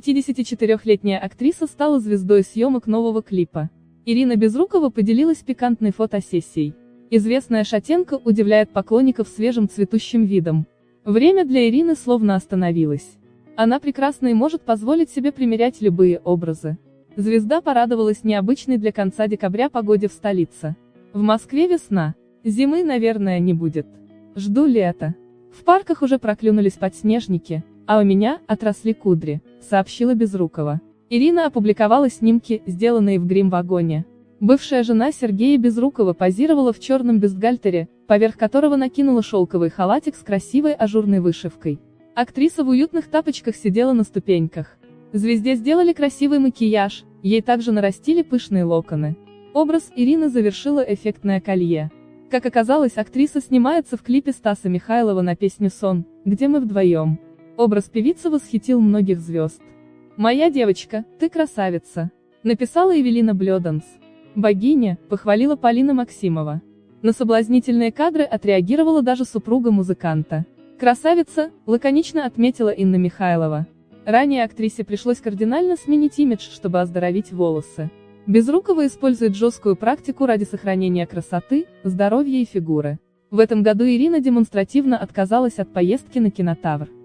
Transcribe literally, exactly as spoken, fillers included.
пятидесятичетырёхлетняя актриса стала звездой съемок нового клипа. Ирина Безрукова поделилась пикантной фотосессией. Известная шатенка удивляет поклонников свежим цветущим видом. Время для Ирины словно остановилось. Она прекрасна и может позволить себе примерять любые образы. Звезда порадовалась необычной для конца декабря погоде в столице. В Москве весна. Зимы, наверное, не будет. Жду лета. В парках уже проклюнулись подснежники, а у меня отросли кудри, сообщила Безрукова. Ирина опубликовала снимки, сделанные в грим-вагоне. Бывшая жена Сергея Безрукова позировала в черном бюстгальтере, поверх которого накинула шелковый халатик с красивой ажурной вышивкой. Актриса в уютных тапочках сидела на ступеньках. Звезде сделали красивый макияж, ей также нарастили пышные локоны. Образ Ирины завершила эффектное колье. Как оказалось, актриса снимается в клипе Стаса Михайлова на песню «Сон», где мы вдвоем. Образ певицы восхитил многих звезд. «Моя девочка, ты красавица», написала Эвелина Блёданс. «Богиня», похвалила Полина Максимова. На соблазнительные кадры отреагировала даже супруга музыканта. «Красавица», лаконично отметила Инна Михайлова. Ранее актрисе пришлось кардинально сменить имидж, чтобы оздоровить волосы. Безрукова использует жесткую практику ради сохранения красоты, здоровья и фигуры. В этом году Ирина демонстративно отказалась от поездки на Кинотавр.